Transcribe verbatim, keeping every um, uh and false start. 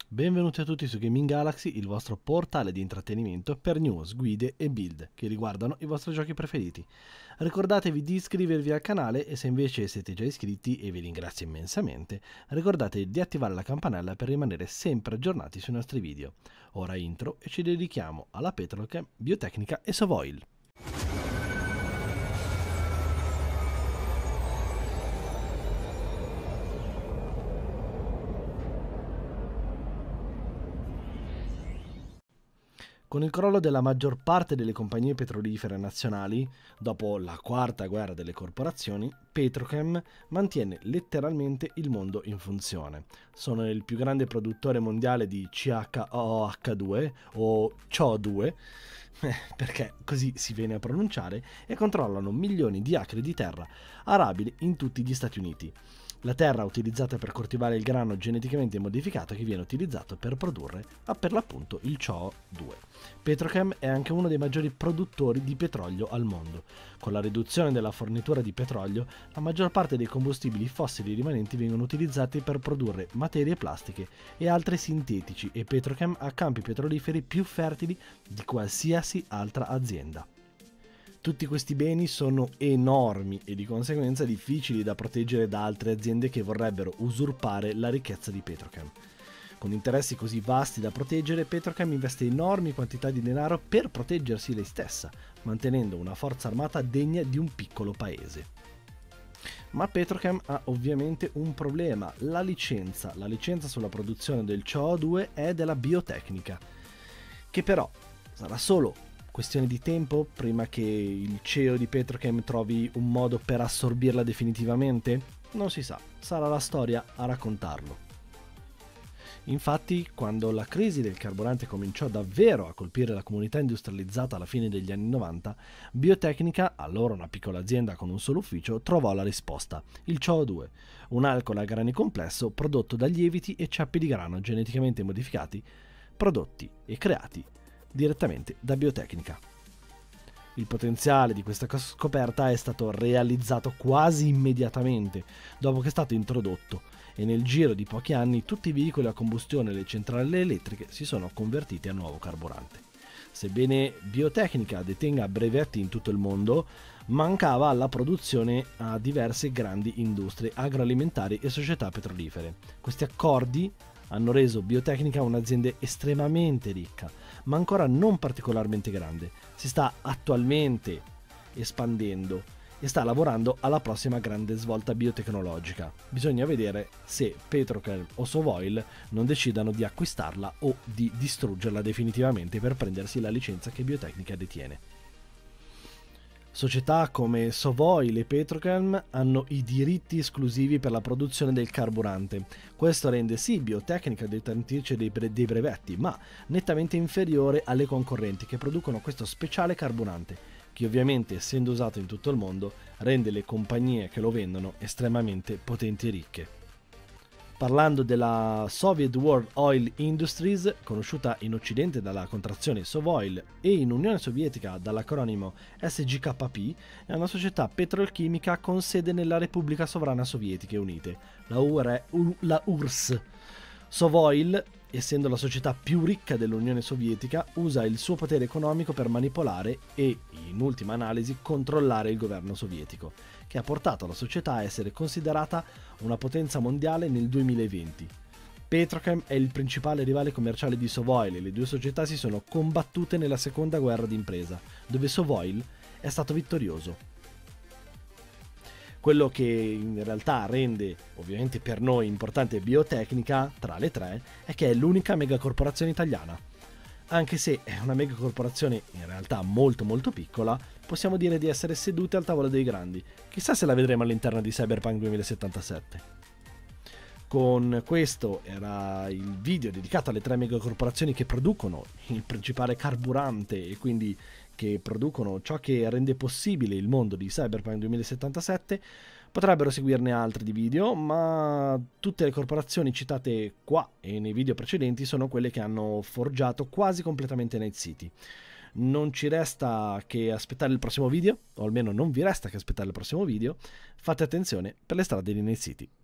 Benvenuti a tutti su Gaming Galaxy, il vostro portale di intrattenimento per news, guide e build che riguardano i vostri giochi preferiti. Ricordatevi di iscrivervi al canale e se invece siete già iscritti, e vi ringrazio immensamente, ricordatevi di attivare la campanella per rimanere sempre aggiornati sui nostri video. Ora intro e ci dedichiamo alla Petrochem, Biotecnica e Sovoil. Con il crollo della maggior parte delle compagnie petrolifere nazionali, dopo la quarta guerra delle corporazioni, Petrochem mantiene letteralmente il mondo in funzione. Sono il più grande produttore mondiale di C H O H due o C O due, perché così si viene a pronunciare, e controllano milioni di acri di terra arabili in tutti gli Stati Uniti. La terra utilizzata per coltivare il grano geneticamente modificato che viene utilizzato per produrre per l'appunto il C O due. Petrochem è anche uno dei maggiori produttori di petrolio al mondo. Con la riduzione della fornitura di petrolio, la maggior parte dei combustibili fossili rimanenti vengono utilizzati per produrre materie plastiche e altri sintetici, e Petrochem ha campi petroliferi più fertili di qualsiasi altra azienda. Tutti questi beni sono enormi e di conseguenza difficili da proteggere da altre aziende che vorrebbero usurpare la ricchezza di Petrochem. Con interessi così vasti da proteggere, Petrochem investe enormi quantità di denaro per proteggersi lei stessa, mantenendo una forza armata degna di un piccolo paese. Ma Petrochem ha ovviamente un problema: la licenza. La licenza sulla produzione del C O due è della Biotecnica, che però sarà solo questione di tempo prima che il C E O di Petrochem trovi un modo per assorbirla definitivamente? Non si sa, sarà la storia a raccontarlo. Infatti, quando la crisi del carburante cominciò davvero a colpire la comunità industrializzata alla fine degli anni novanta, Biotecnica, allora una piccola azienda con un solo ufficio, trovò la risposta: il C O due, un alcol a grani complesso prodotto da lieviti e ceppi di grano geneticamente modificati, prodotti e creati direttamente da Biotecnica. Il potenziale di questa scoperta è stato realizzato quasi immediatamente dopo che è stato introdotto, e nel giro di pochi anni tutti i veicoli a combustione e le centrali elettriche si sono convertiti a nuovo carburante. Sebbene Biotecnica detenga brevetti in tutto il mondo, mancava alla produzione a diverse grandi industrie agroalimentari e società petrolifere. Questi accordi hanno reso Biotecnica un'azienda estremamente ricca, ma ancora non particolarmente grande. Si sta attualmente espandendo e sta lavorando alla prossima grande svolta biotecnologica. Bisogna vedere se Petrochem o Sovoil non decidano di acquistarla o di distruggerla definitivamente per prendersi la licenza che Biotecnica detiene. Società come Sovoil e Petrochem hanno i diritti esclusivi per la produzione del carburante. Questo rende sì Biotecnica detentrice dei, bre dei brevetti, ma nettamente inferiore alle concorrenti che producono questo speciale carburante, che ovviamente, essendo usato in tutto il mondo, rende le compagnie che lo vendono estremamente potenti e ricche. Parlando della Soviet World Oil Industries, conosciuta in Occidente dalla contrazione Sovoil e in Unione Sovietica dall'acronimo S G K P, è una società petrolchimica con sede nella Repubblica Sovrana Sovietiche Unite, la U R S S. Sovoil, essendo la società più ricca dell'Unione Sovietica, usa il suo potere economico per manipolare e, in ultima analisi, controllare il governo sovietico, che ha portato la società a essere considerata una potenza mondiale nel duemilaventi. Petrochem è il principale rivale commerciale di Sovoil e le due società si sono combattute nella seconda guerra d'impresa, dove Sovoil è stato vittorioso. Quello che in realtà rende ovviamente per noi importante Biotecnica tra le tre è che è l'unica megacorporazione italiana. Anche se è una megacorporazione in realtà molto molto piccola, possiamo dire di essere seduti al tavolo dei grandi. Chissà se la vedremo all'interno di Cyberpunk duemilasettantasette. Con questo era il video dedicato alle tre megacorporazioni che producono il principale carburante e quindi che producono ciò che rende possibile il mondo di Cyberpunk duemilasettantasette. Potrebbero seguirne altri di video, ma tutte le corporazioni citate qua e nei video precedenti sono quelle che hanno forgiato quasi completamente Night City. Non ci resta che aspettare il prossimo video, o almeno non vi resta che aspettare il prossimo video. Fate attenzione per le strade di Night City.